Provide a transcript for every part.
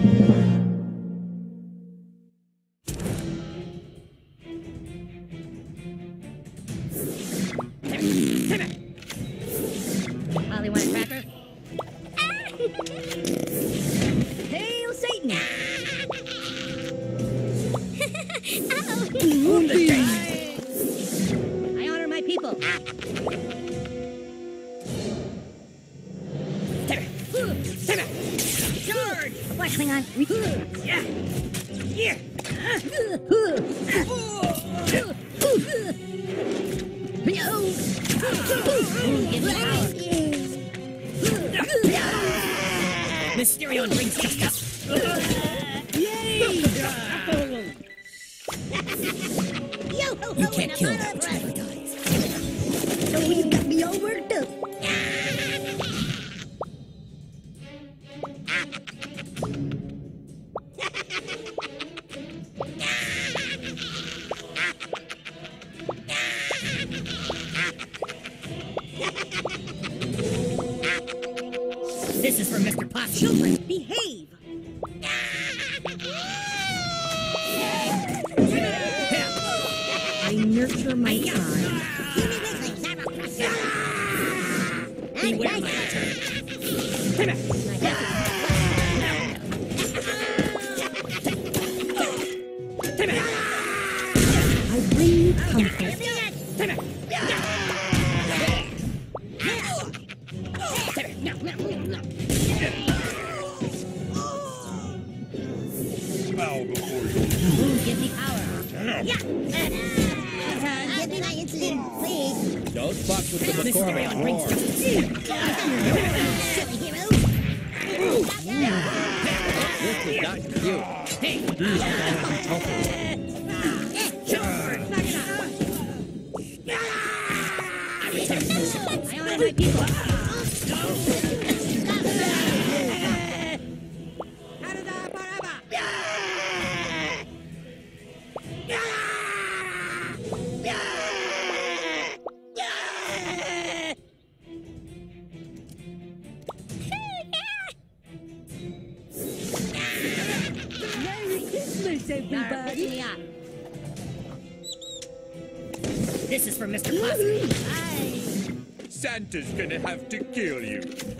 Holly, want a cracker? Hail Satan! I honor my people. Charge! What, Klingon? Yeah! Yeah! Mysterion brings justice. You can't kill that which never dies. So you got me over too. This is for Mr. Potts. Children, behave! I nurture my time. Beware my return. I bring you comfort. Bow before you. Give me power. Yeah. Give me my insulin, please. Don't fuck with the McCormick roar. Silly hero. This is not cute. Hey. I honor my people. Everybody. This is for Mr. Possum. Santa's gonna have to kill you.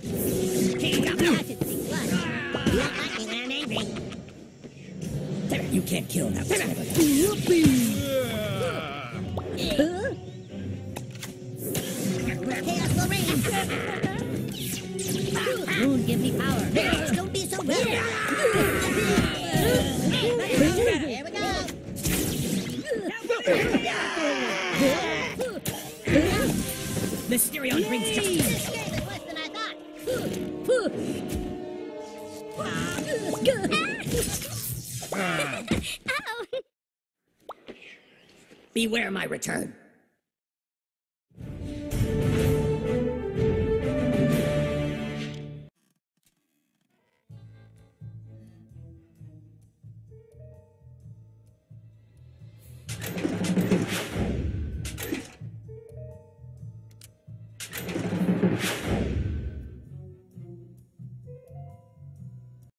You can't kill that. Chaos will reign. Moon, give me power. Don't be so bad. Here we go. Mysterion brings justice. This game is worse than I thought. Beware my return.